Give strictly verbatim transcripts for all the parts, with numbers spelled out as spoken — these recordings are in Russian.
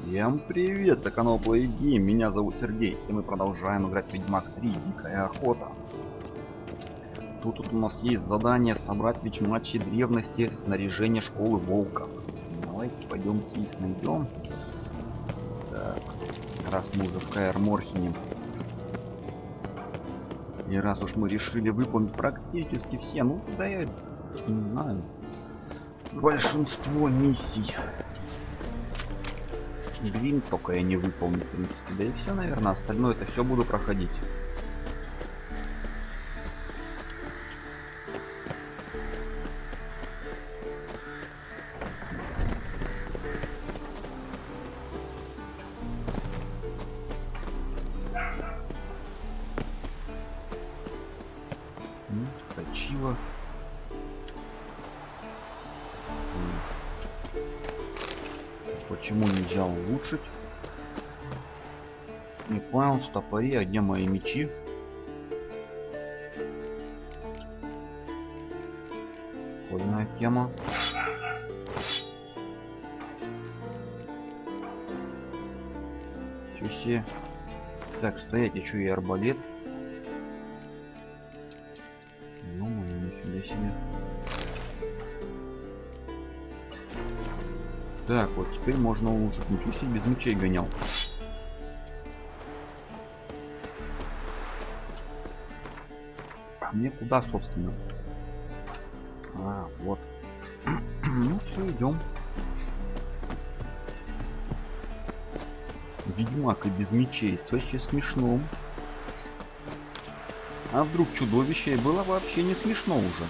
Всем привет, это канал PlayGame, меня зовут Сергей, и мы продолжаем играть в Ведьмак три Дикая охота. Тут, тут у нас есть задание собрать ведьмачьи древности снаряжение школы волка. Давайте пойдемте их найдем. Так, раз мы уже в Каэр Морхене. И раз уж мы решили выполнить практически все, ну да я не знаю, большинство миссий. Гвинт только я не выполню, в принципе. Да и все, наверное. Остальное это все буду проходить. Ну, точило. Почему нельзя улучшить? Не понял, стопори, а где мои мечи? Прикольная тема. Все. Так, стоять, я что, и арбалет? Ну, нифига себе. Так, вот теперь можно улучшить. Ничего себе, без мечей гонял. Мне куда, собственно? А, вот. Ну все, идем. Ведьмак и без мечей. То есть смешно. А вдруг чудовище было вообще не смешно уже?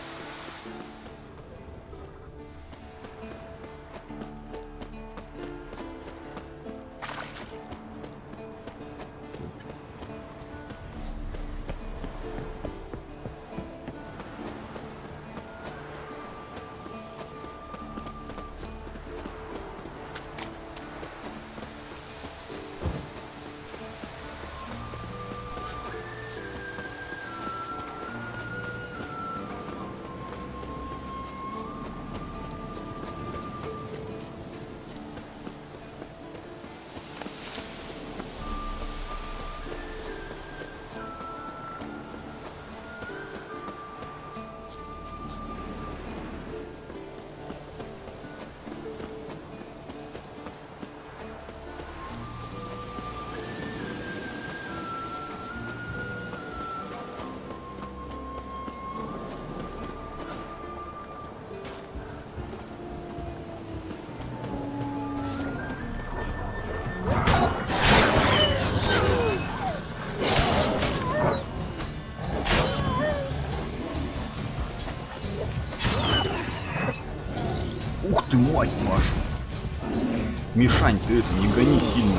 Ух ты, мать вашу! Мишань, ты это, не гони сильно.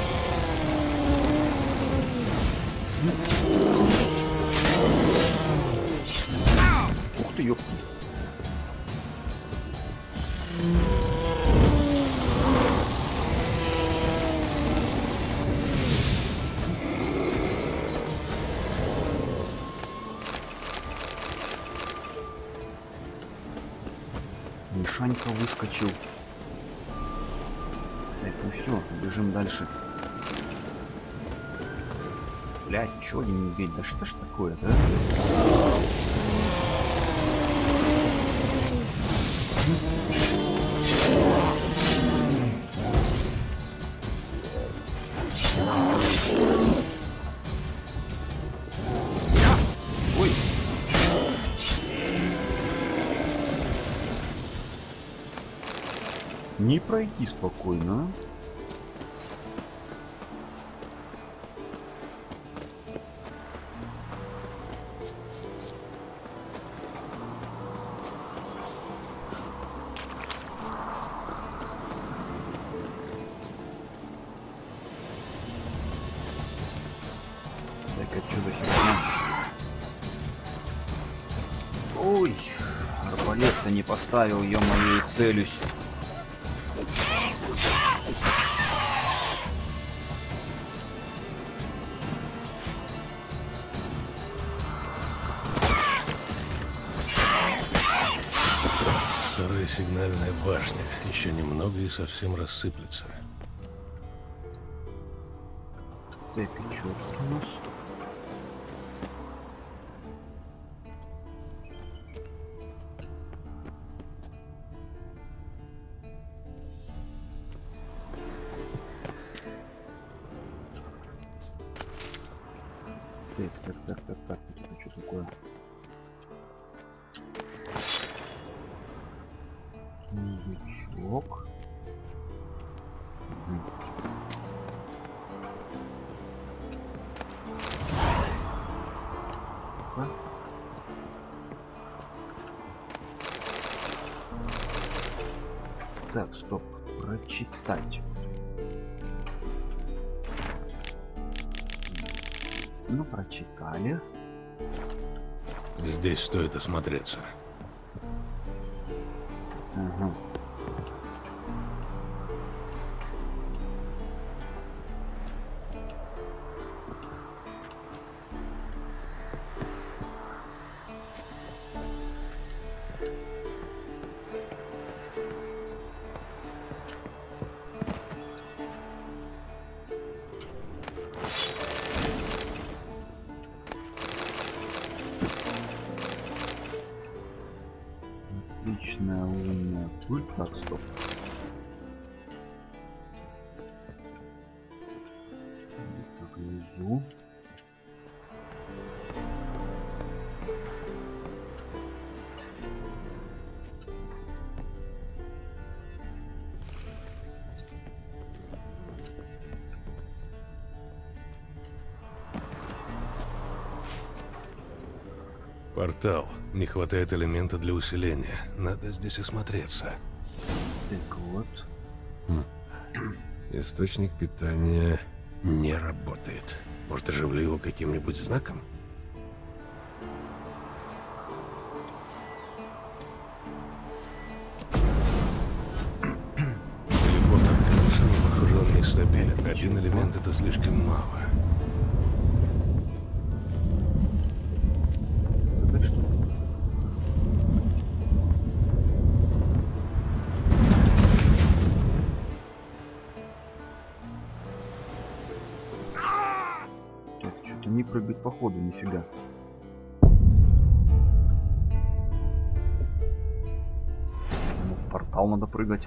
Ух ты, ёпта. Мишанька выскочил. Так, ну все, бежим дальше. Блять, еще один медведь. Да что ж такое-то, а? Ой. Не пройти спокойно, а? Так, отсюда сейчас. Ой, арбалет-то не поставил, ё-моё, и целюсь. Старая сигнальная башня. Еще немного и совсем рассыплется. Так, и что тут у нас? Так, так, так, так, так, это что такое? Сундучок. Угу. Так, стоп. Прочитать. Ну, прочитали. Здесь стоит осмотреться. Ага. Отличная лунная пыль. Так, стоп. Так, внизу. Портал. Не хватает элемента для усиления. Надо здесь осмотреться. Так вот. Хм. Источник питания не работает. Может, оживлю его каким-нибудь знаком? Телепорт открылся, но, похоже, он нестабилен. Один элемент — это слишком мало. Так что? Так, что-то не прыгать по ходу, нифига. Ну, в портал надо прыгать.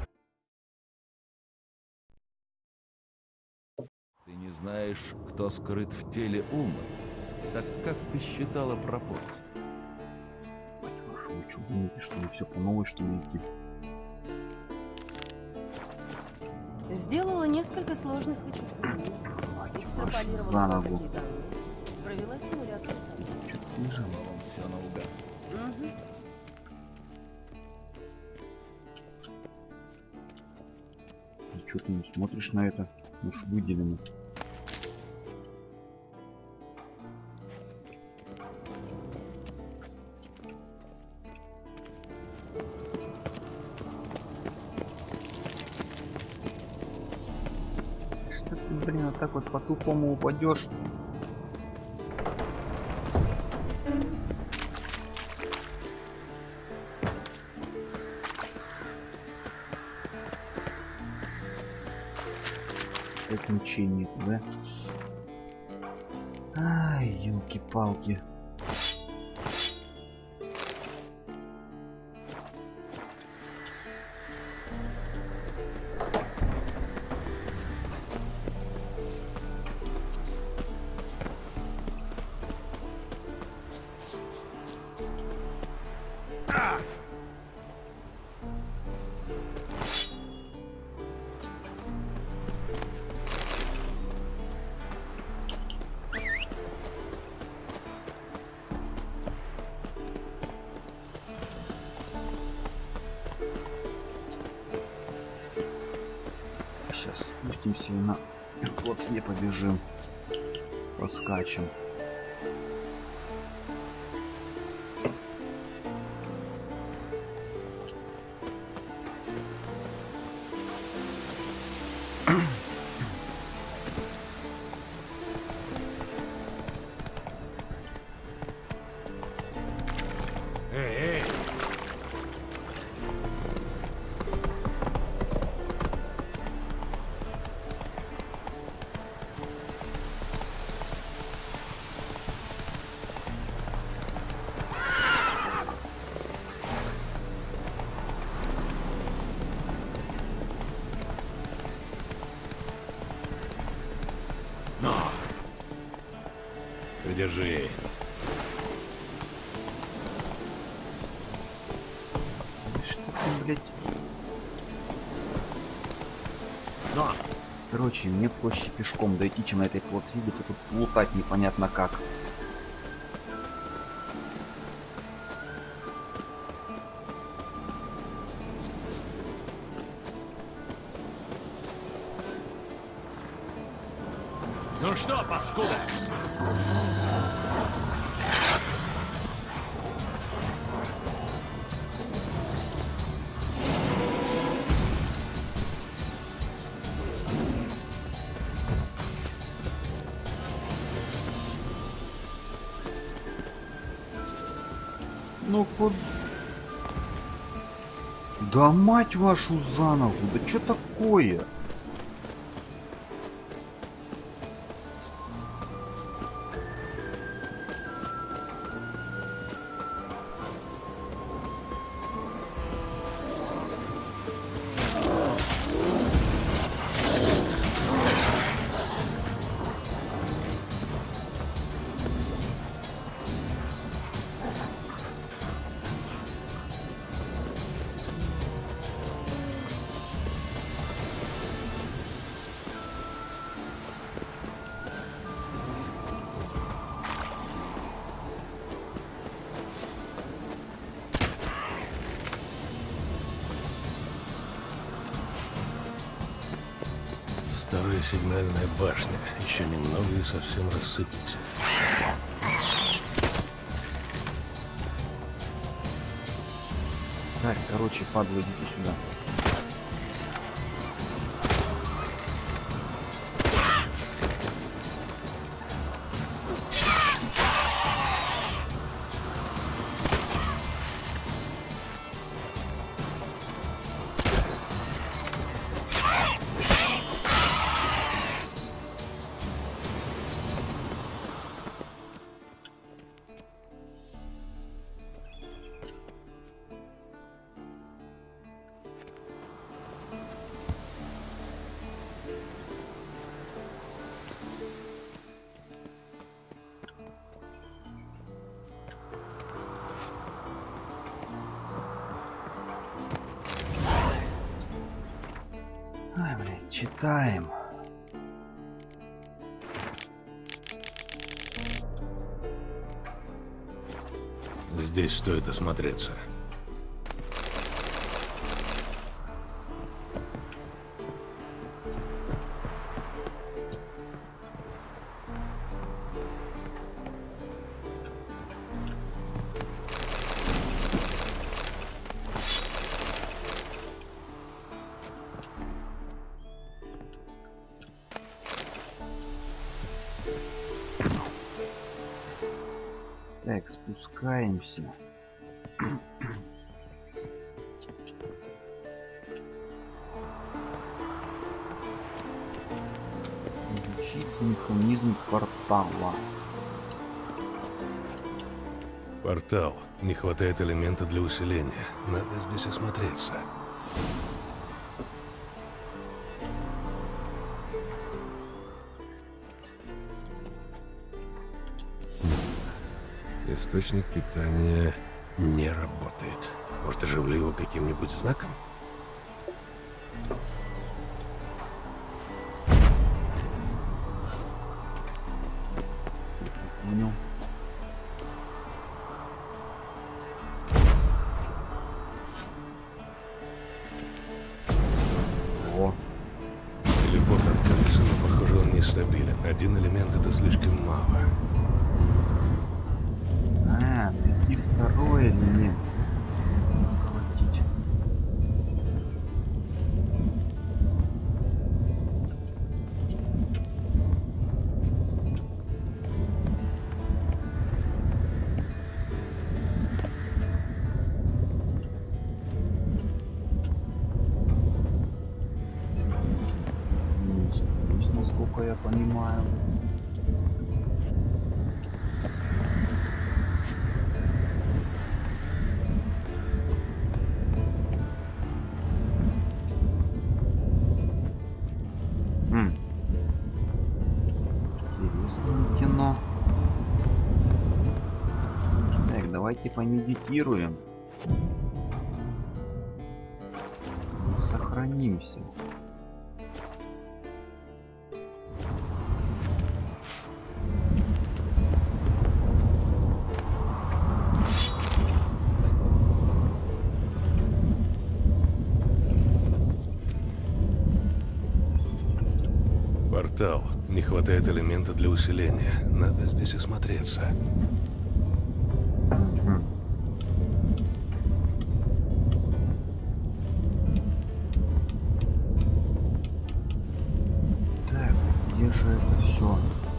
Ты не знаешь, кто скрыт в теле Умы? Так как ты считала пропорции? Мать вашу, вы что, думаете, что ли, все по новой, что ли, идти? Сделала несколько сложных вычислений. Мать вашу, Экстраполировала заново. кое-какие данные. Провела симуляцию. Что-то не жалко. Словом, все наугад. Угу. И что ты не смотришь на это? Уж выделено. Что ты, блин, а так вот по-тупому упадешь? Это ничего нет, да? Ай, елки-палки. Сейчас спустимся и на плотве побежим, поскачем. Эй, эй! Придержи. Что ты, блядь? Но! Короче, мне проще пешком дойти, чем на этой плотве, где-то тут лутать непонятно как. Ну что, паскуда? Ну куда? Да мать вашу за ногу, да что такое? Старая сигнальная башня. Еще немного и совсем рассыпется. Так, короче, падлы, идите сюда. Ай, блядь, читаем. Здесь стоит осмотреться. Так, спускаемся. Изучить механизм портала. Портал. Не хватает элемента для усиления. Надо здесь осмотреться. Источник питания не работает. Может, оживлю его каким-нибудь знаком? Понял. О, Телепорт открылся, но, похоже, он нестабилен. Один элемент — это слишком мало. а, найти второй элемент. Колотить. Есть, насколько я понимаю. М. Интересное кино. Давайте помедитируем. Сохранимся. Портал. Не хватает элемента для усиления. Надо здесь осмотреться. Мгм. Так, где же это все?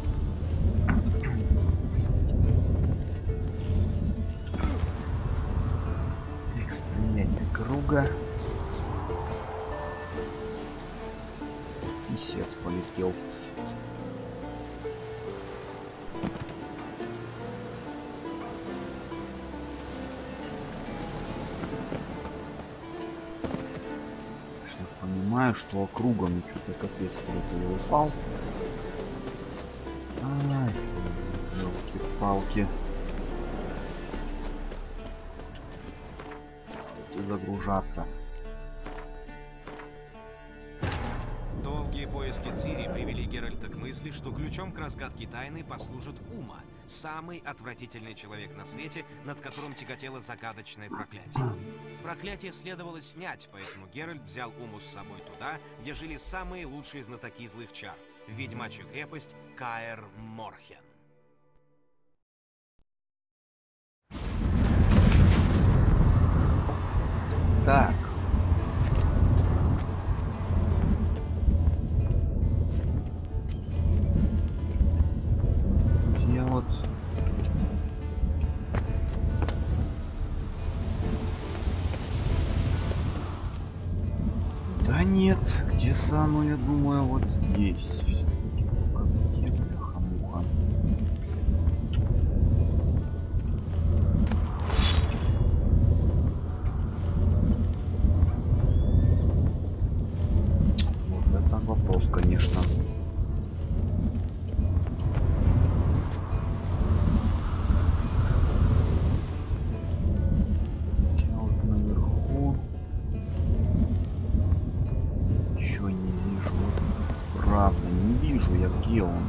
Экстренение круга. Писец полетел. Конечно, понимаю, что округом что-то капец я упал. Ай, елки-палки. Давайте загружаться. Долгие поиски Цири привели Геральта к мысли, что ключом к разгадке тайны послужит Ума, самый отвратительный человек на свете, над которым тяготело загадочное проклятие. Проклятие следовало снять, поэтому Геральт взял Уму с собой туда, где жили самые лучшие знатоки злых чар — в ведьмачью крепость Каэр-Морхен. Так. Я вот... Да нет, где-то оно, я думаю, вот здесь. Всё-таки где, бляха-муха. Вот это вопрос, конечно. Я вот наверху ничего не вижу. Вот правда, не вижу я, где он.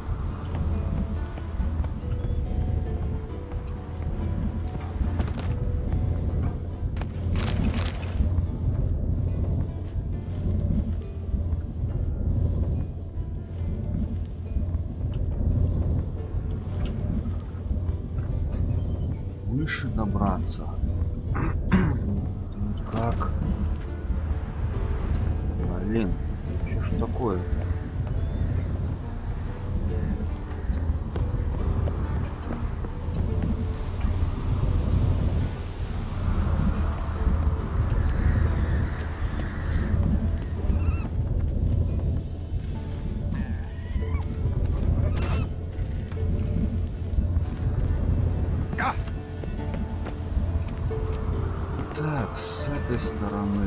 Выше добраться. Как? Блин, что ж такое? Так, с этой стороны.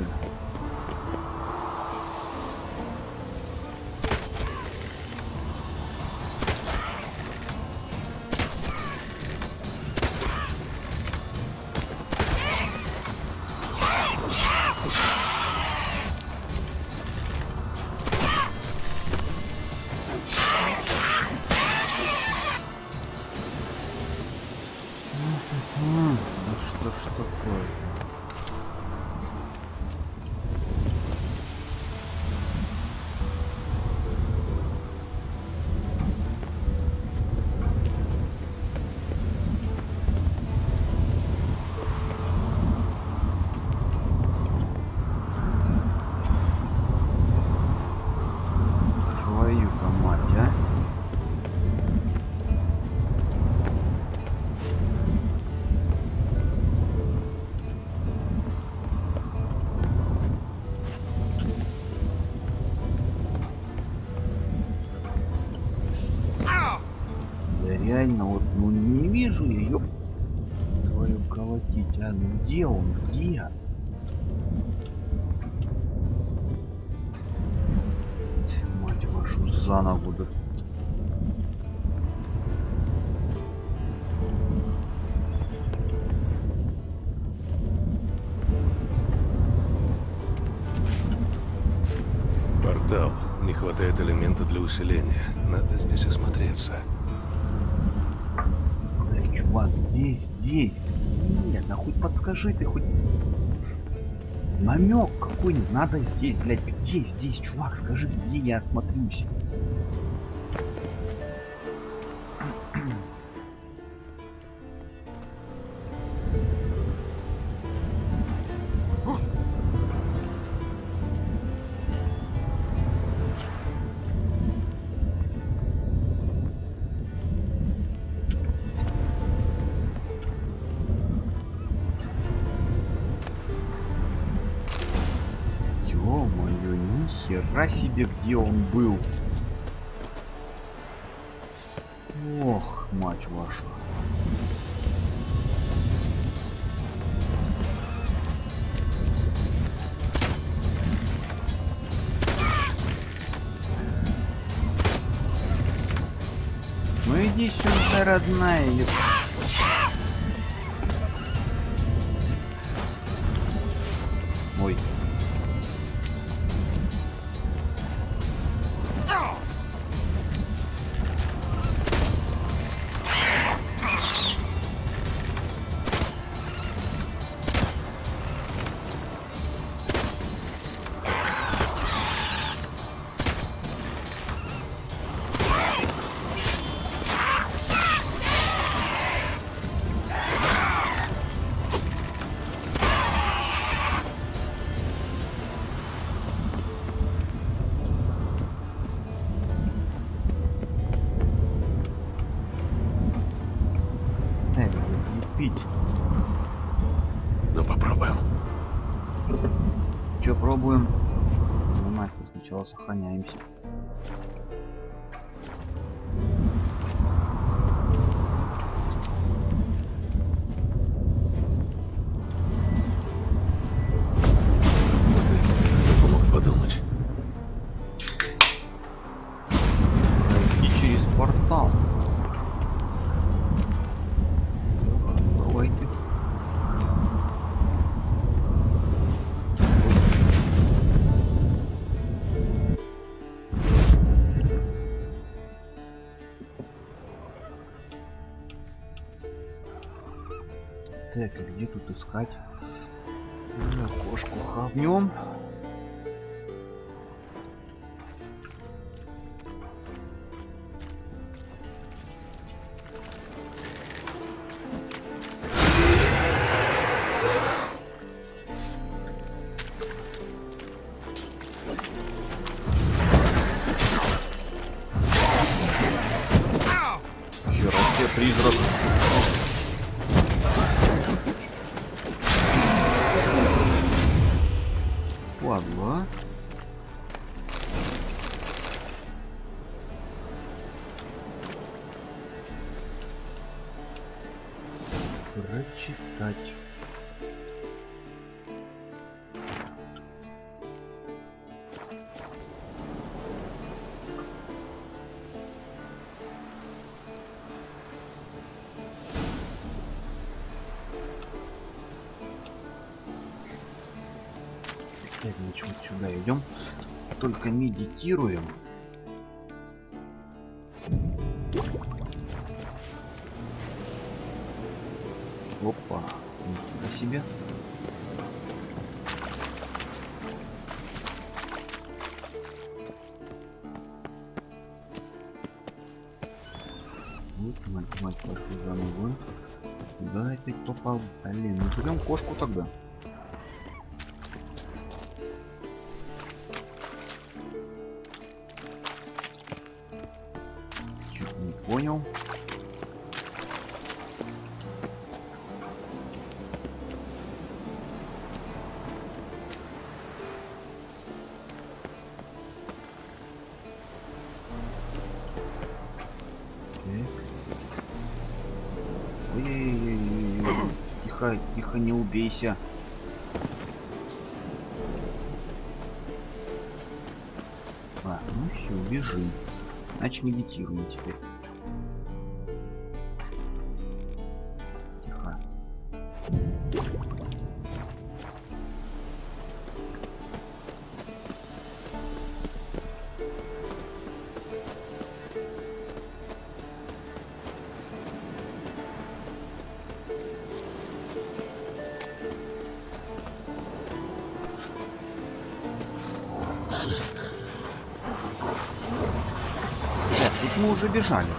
М, Да что ж такое? Твою-то мать, а? Да реально, вот, ну не вижу ее. Твою колотить, а ну где он, где? Мать вашу за ногу, да. хватает элемента для усиления. Надо здесь осмотреться. Эй, чувак, здесь, здесь. Нет, да хоть подскажи ты, хоть намек какой-нибудь. Надо здесь, блядь. Где здесь, чувак, скажи, где я осмотрюсь. Хера себе, где он был. Ох, мать вашу. Ну иди сюда, родная. Ой. Ну попробуем. Че пробуем? Нормально, сначала сохраняемся. Кто мог подумать? И через портал. Давайте. Так, и где тут искать? Кошку хавнем. Хера себе призрак. Ладно. Прочитать. Так, значит, вот сюда идем. Только медитируем. Опа, нифига себе. Вот, мать, мать вашу заново. Куда опять попал? Блин, ну живем кошку тогда. Чуть не понял. Ой-ой-ой-ой-ой. Тихо, тихо, не убейся. А, ну все, бежим. Значит, медитируем теперь. Тихо. Тут мы уже бежали.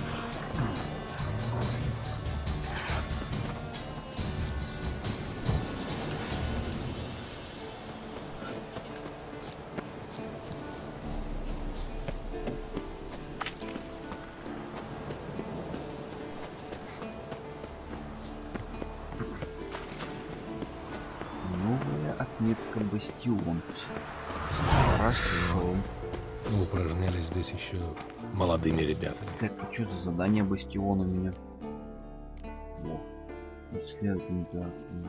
Новая отметка бастион. Хорошо. Мы упражнялись здесь еще молодыми ребятами. Так, а что за задание бастион у меня? Во. Исследование, да.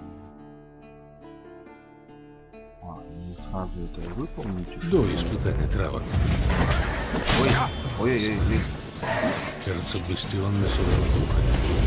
А, ну сразу это выполните. что До ли? испытания травок. Ой, ой-ой-ой. Кажется, бастион на северо-западе.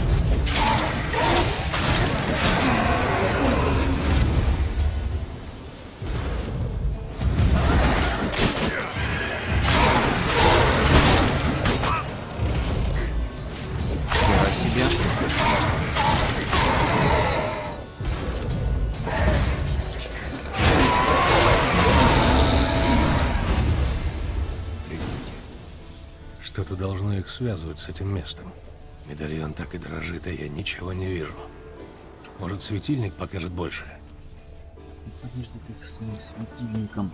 Что-то должно их связывать с этим местом. Медальон так и дрожит, а я ничего не вижу. Может, светильник покажет больше? Подожди ты со своим светильником.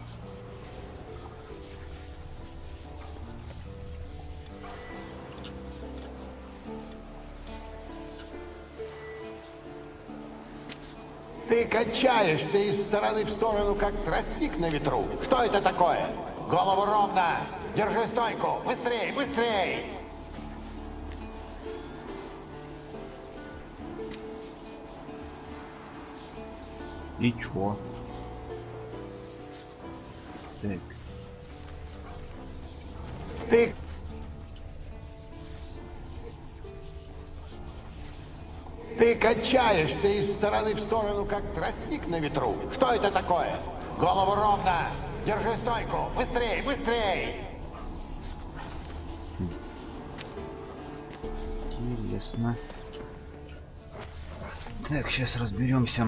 Ты качаешься из стороны в сторону, как тростник на ветру. Что это такое? Голову ровно! Держи стойку! Быстрей, быстрей! И чё? Так. Ты... Ты качаешься из стороны в сторону, как тростник на ветру. Что это такое? Голову ровно! Держи стойку! Быстрей, быстрей! Интересно. Так, сейчас разберемся.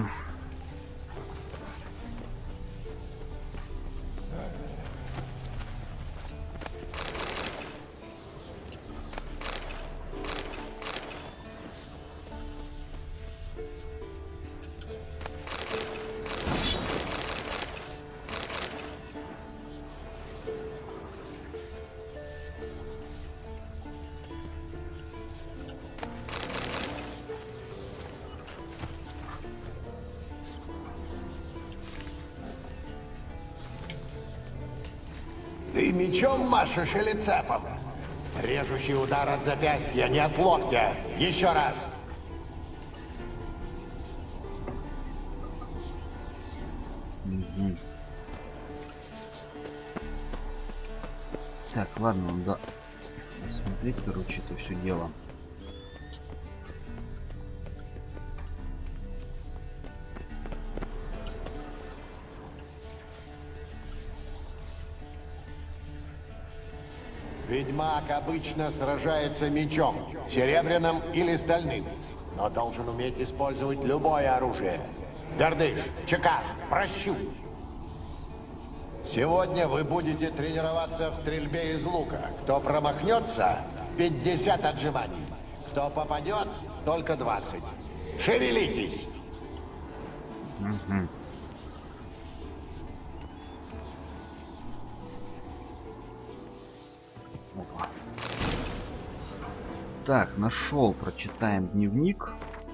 Ты мечом машешь или цепом? Режущий удар от запястья, не от локтя. Еще раз. Угу. Так, ладно, надо посмотреть, короче, это все дело. Ведьмак обычно сражается мечом, серебряным или стальным, но должен уметь использовать любое оружие. Гордыш, чека, прощу. Сегодня вы будете тренироваться в стрельбе из лука. Кто промахнется, пятьдесят отжиманий. Кто попадет, только двадцать. Шевелитесь! Угу. Опа. Так, нашел, прочитаем дневник.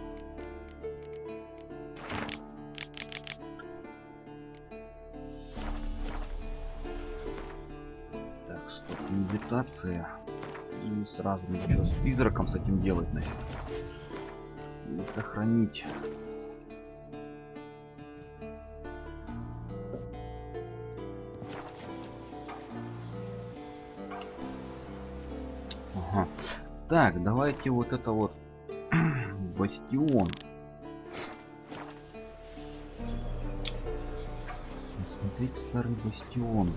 Так, стоп, медитация. И сразу, ну что с призраком с этим делать нафиг? И сохранить. Ага. Так, давайте вот это вот бастион. Смотрите, старый бастион.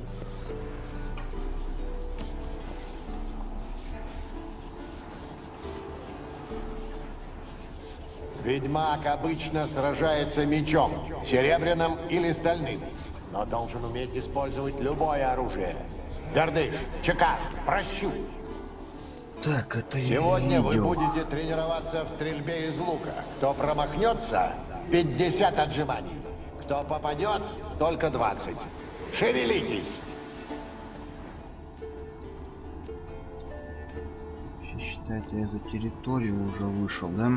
Ведьмак обычно сражается мечом, серебряным или стальным, но должен уметь использовать любое оружие. Гордыш, чека, прощу. Так, это я Сегодня вы видел. будете тренироваться в стрельбе из лука. Кто промахнется, пятьдесят отжиманий. Кто попадет, только двадцать. Шевелитесь! Считайте, я за территорию уже вышел, да?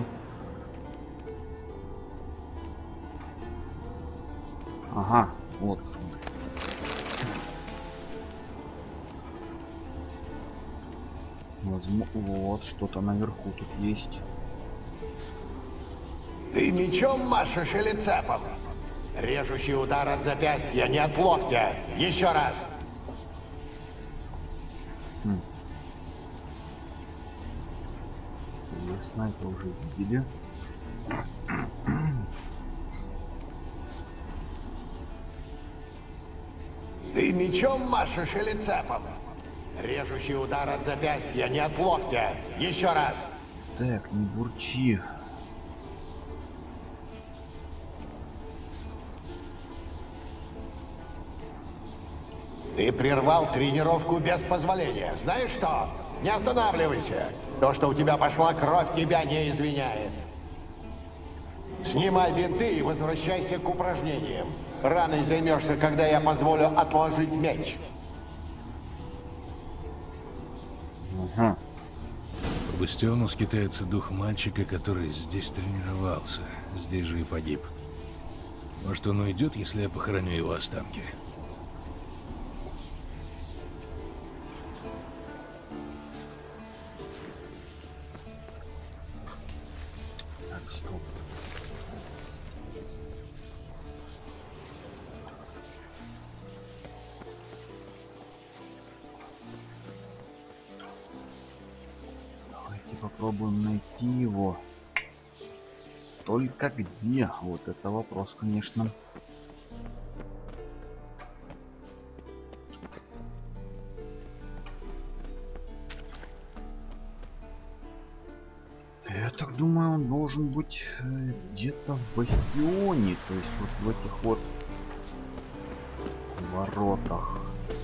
Ага, вот. Возможно, вот что-то наверху тут есть. Ты мечом машешь или цепом? Режущий удар от запястья, не от локтя. Еще раз. Хм. Вы снайпер уже видели? Ты мечом машешь или цепом? Режущий удар от запястья, не от локтя. Еще раз. Так, не бурчи. Ты прервал тренировку без позволения. Знаешь что? Не останавливайся. То, что у тебя пошла кровь, тебя не извиняет. Снимай бинты и возвращайся к упражнениям. Раной займешься, когда я позволю отложить меч. Ага. По бастиону скитается дух мальчика, который здесь тренировался. Здесь же и погиб. Может, он уйдет, если я похороню его останки? Так, стоп. Давайте попробуем найти его. Только где? Вот это вопрос, конечно. Я так думаю, он должен быть э, где-то в бастионе, то есть вот в этих вот воротах.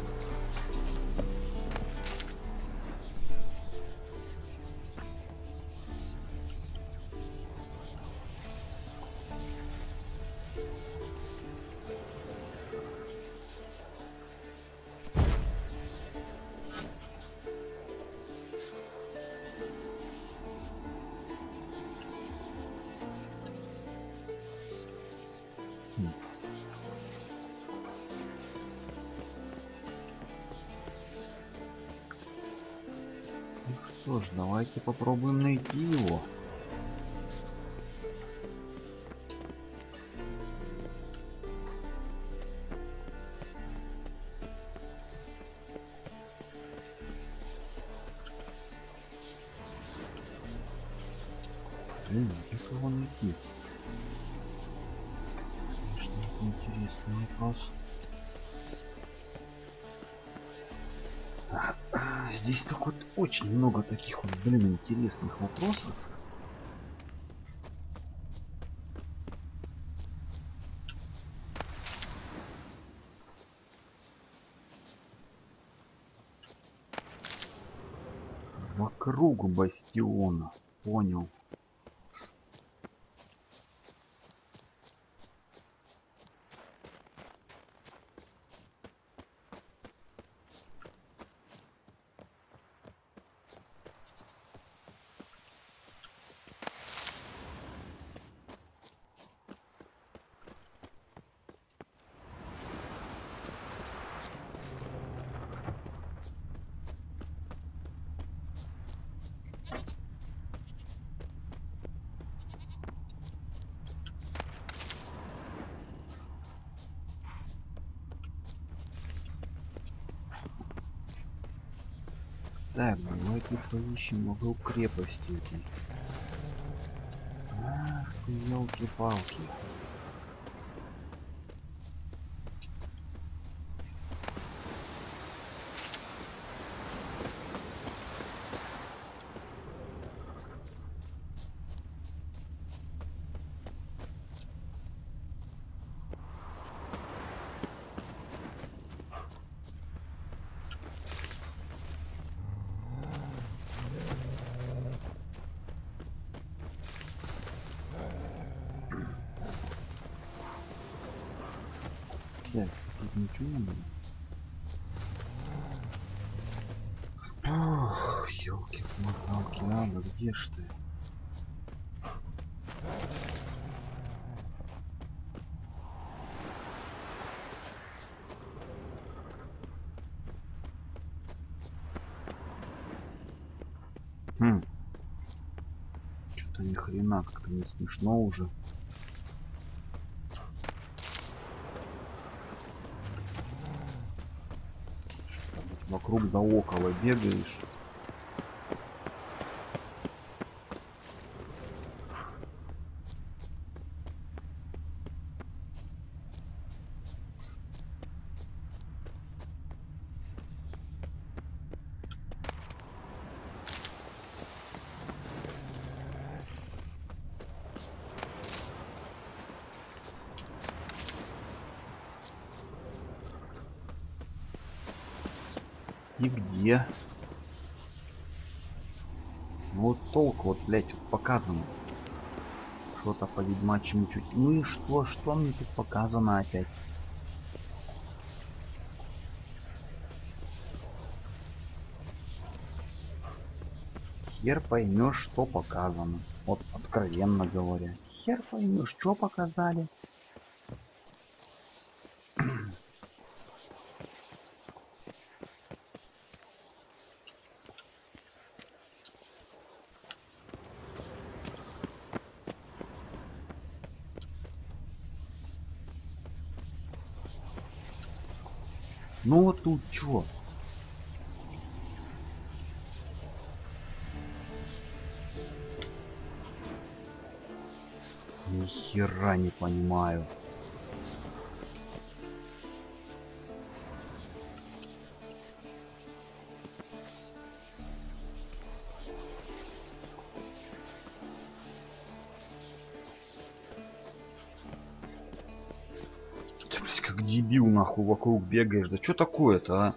Ну что ж, давайте попробуем найти его. Блин, как его найти? Конечно, это интересный вопрос. Здесь так вот очень много таких вот, блин, интересных вопросов. Вокруг бастиона. Понял. Так, давайте поищем угол крепости этой. Ах ты, елки-палки. блядь, тут ничего нет. Ох, ёлки-моталки, а, ну где ж ты? Хм. Что-то ни хрена как-то не смешно уже. Что-то вот вокруг да около бегаешь. И где? Ну вот толк, вот, блять, вот показано. Что-то по ведьмачьему чуть. Ну и что, что мне тут показано опять? Хер поймешь, что показано. Вот откровенно говоря. Хер поймешь, что показали. Ну вот тут чё? Ни хера не понимаю. Как дебил нахуй вокруг бегаешь. Да что такое-то, а?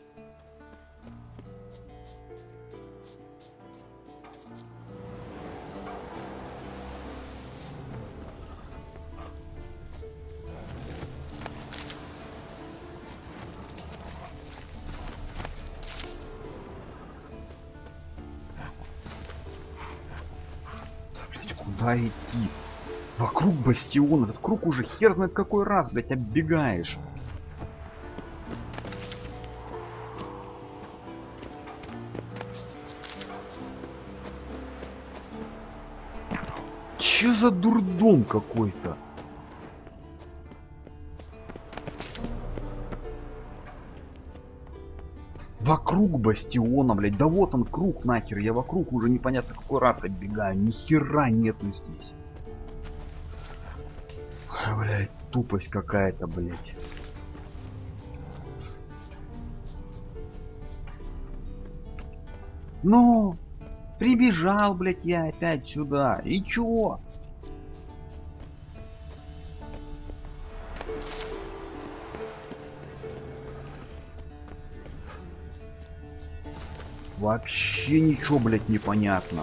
Да, блядь, куда идти? Вокруг бастиона, этот круг уже хер знает какой раз, блядь, оббегаешь. Чё за дурдом какой-то? Вокруг бастиона, блядь, да вот он круг нахер, я вокруг уже непонятно какой раз оббегаю, ни хера нету здесь. Блять, тупость какая-то, блять. Ну, прибежал, блять, я опять сюда. И чё? Вообще ничего, блять, непонятно.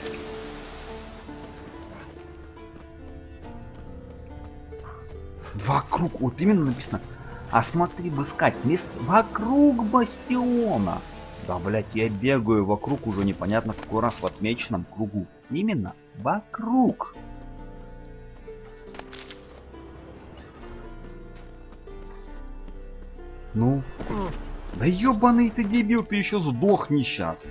Вокруг, вот именно написано, осмотри, обыскать место вокруг бастиона. Да, блять, я бегаю вокруг уже непонятно какой раз в отмеченном кругу. Именно вокруг. Ну, да ёбаный ты дебил, ты еще сдохни сейчас.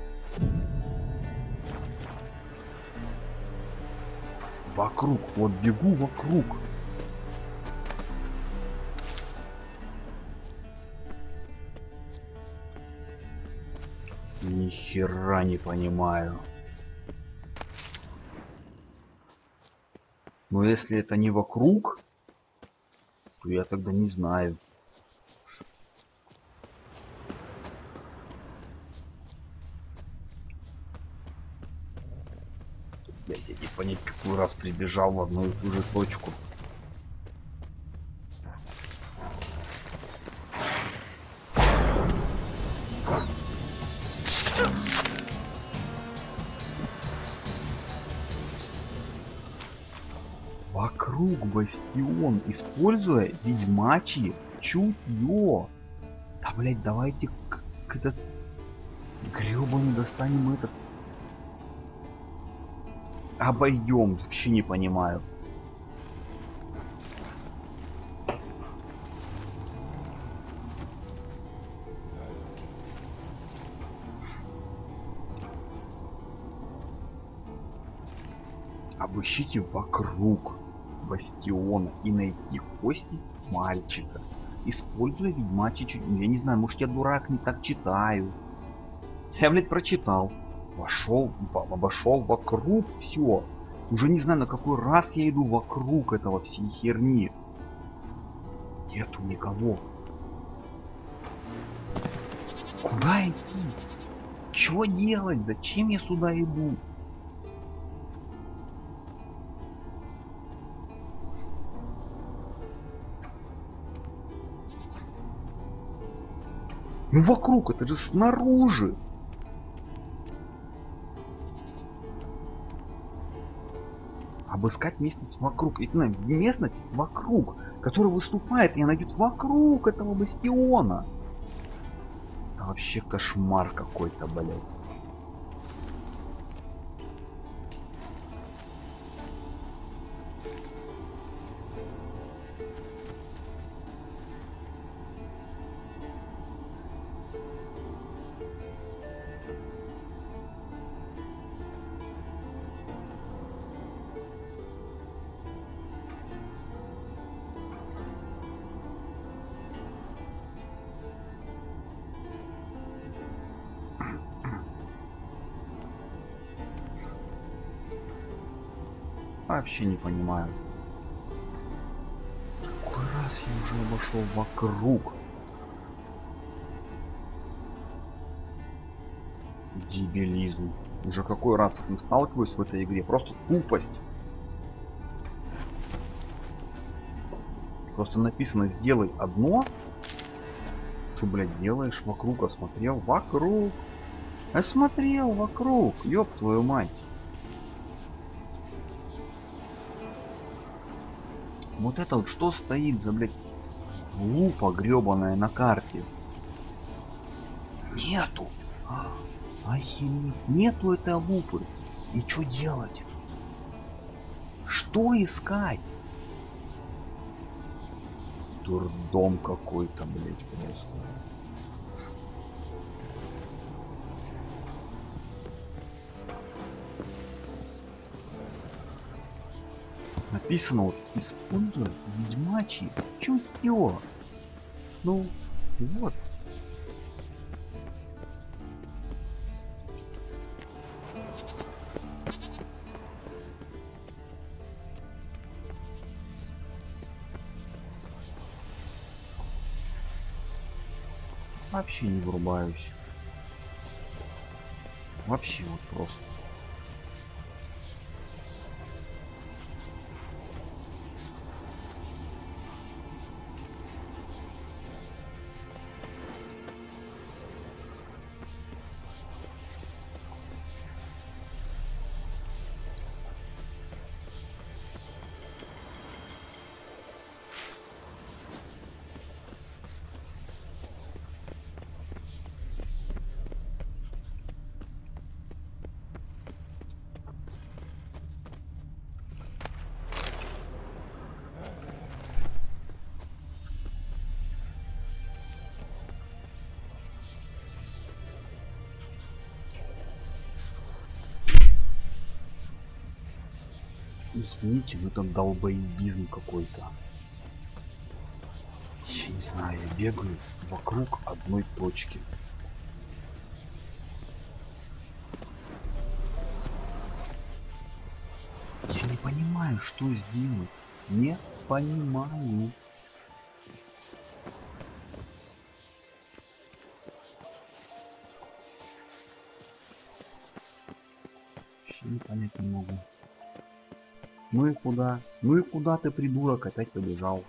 Вокруг, вот бегу вокруг. Ни хера не понимаю. Но если это не вокруг, то я тогда не знаю. Блять, я не понять, какой раз прибежал в одну и ту же точку. Вокруг. вокруг бастион, используя ведьмачьи чутье. Да, блять, давайте к, к этот гребаный достанем этот. Обойдем, вообще не понимаю. Обыщите вокруг бастиона и найти кости мальчика, используя ведьмачьи чутье. Я не знаю, может я дурак, не так читаю. Я, блядь, прочитал. Вошел, обошел вокруг все. Уже не знаю, на какой раз я иду вокруг этого всей херни. Нету никого. Куда идти? Что делать? Зачем я сюда иду? Ну вокруг, это же снаружи. Обыскать местность вокруг. Это местность вокруг, которая выступает и она идет вокруг этого бастиона. Это вообще кошмар какой-то, блядь. Вообще не понимаю. Какой раз я уже обошел вокруг. Дебилизм. Уже какой раз я не сталкиваюсь в этой игре. Просто тупость. Просто написано сделай одно. Что, блядь, делаешь вокруг? Осмотрел вокруг. Осмотрел вокруг. Ёб твою мать. Вот это вот что стоит за, блядь, лупа гребаная на карте? Нету. Охренеть. Нету этой лупы. И что делать? Что искать? Дурдом какой-то, блядь, просто. Написано вот, используя ведьмачьи чутье. Ну, вот. Вообще не врубаюсь. Вообще вот просто. Извините, но это долбоебизм какой-то. Я не знаю, я бегаю вокруг одной точки. Я не понимаю, что сделать. Не понимаю. Вообще не понять не могу. Ну и куда? Ну и куда ты, придурок, опять побежал?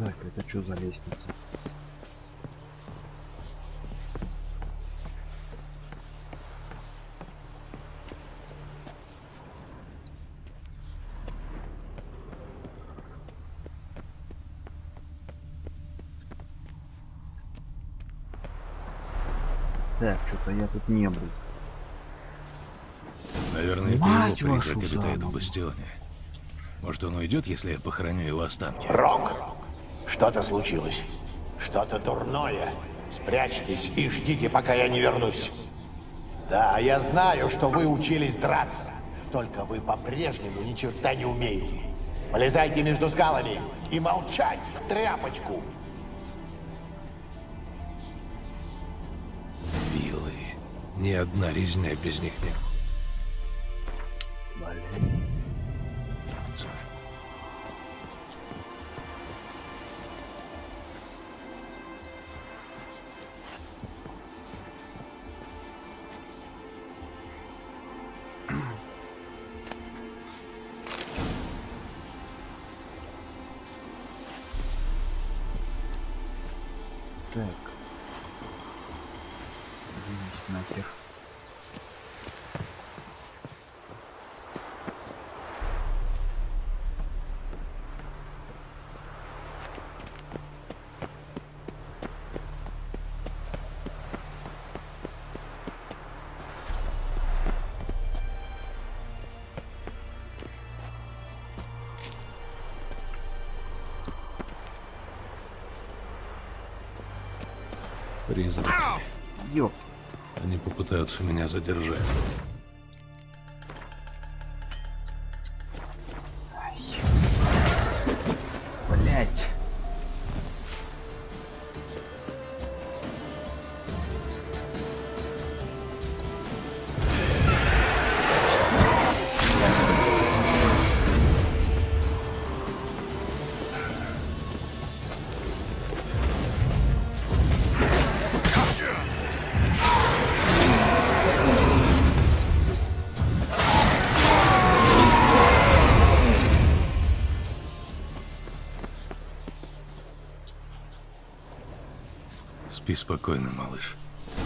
Так, это что за лестница? Так, что-то я тут не был. Наверное, это Мать его вашу призрак обитает за в бастионе. Может, он уйдет, если я похороню его останки? Рок, что-то случилось. Что-то дурное. Спрячьтесь и ждите, пока я не вернусь. Да, я знаю, что вы учились драться. Только вы по-прежнему ни черта не умеете. Полезайте между скалами и молчать в тряпочку. Вилы. Ни одна резня без них нет. Так. Здесь нахер. Призраки. Ёп. Они попытаются меня задержать. Блять. Спи спокойно, малыш.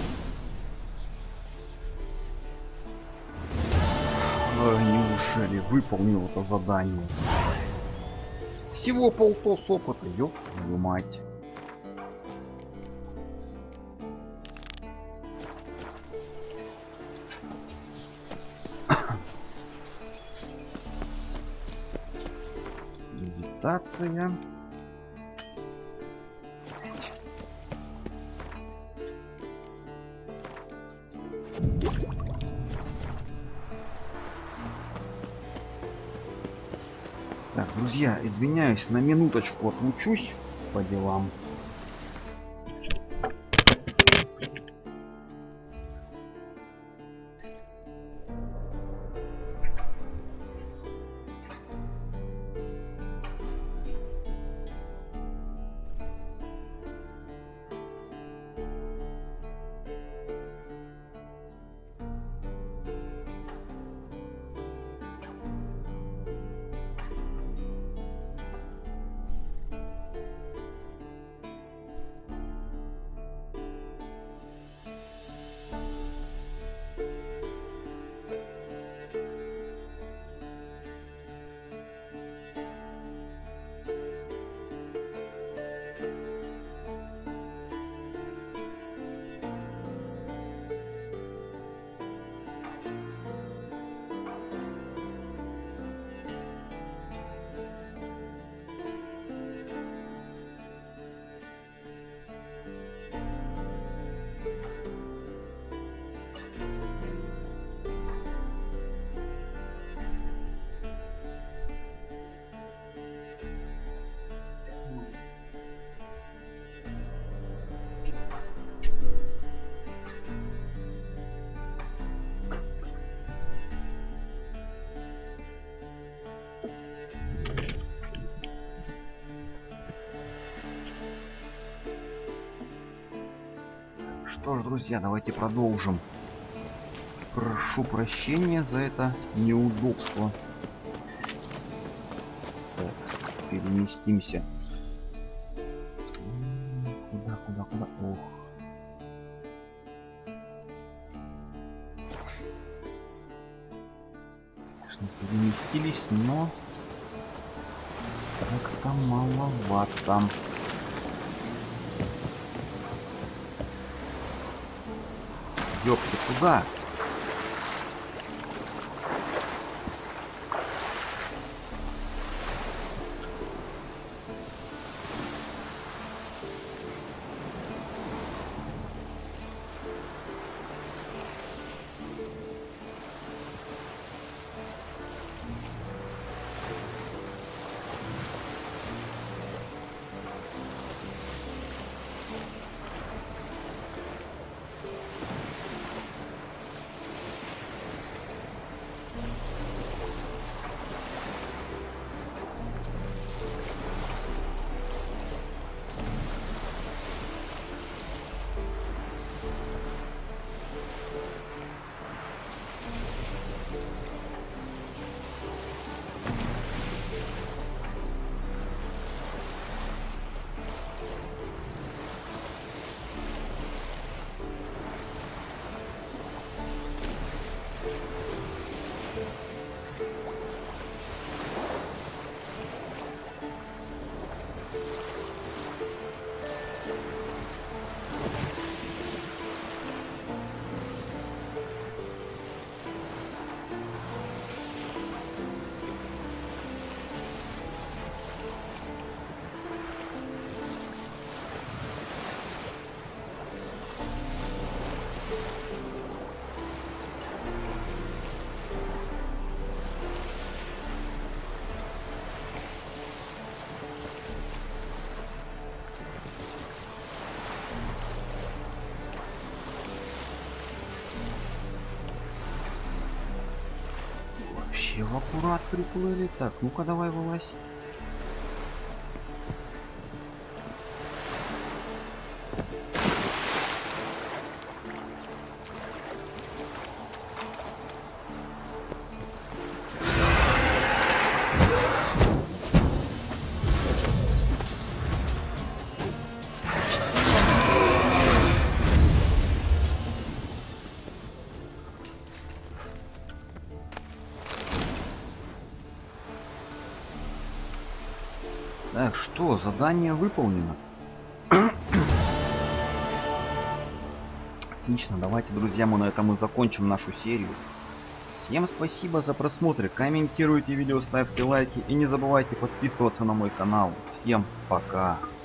Ой, неужели выполнил это задание? Всего полтос опыта, ёб твою мать. Медитация. Так, друзья, извиняюсь, на минуточку отлучусь по делам. Что ж, друзья, давайте продолжим. Прошу прощения за это неудобство. Так, переместимся куда, куда? Ох. Конечно, переместились, но как-то маловато. Ёпта, куда? Вообще в аккурат приплыли. Так, ну-ка давай вылазь. Так, что, задание выполнено. Отлично, давайте, друзья, мы на этом и закончим нашу серию. Всем спасибо за просмотр, комментируйте видео, ставьте лайки и не забывайте подписываться на мой канал. Всем пока!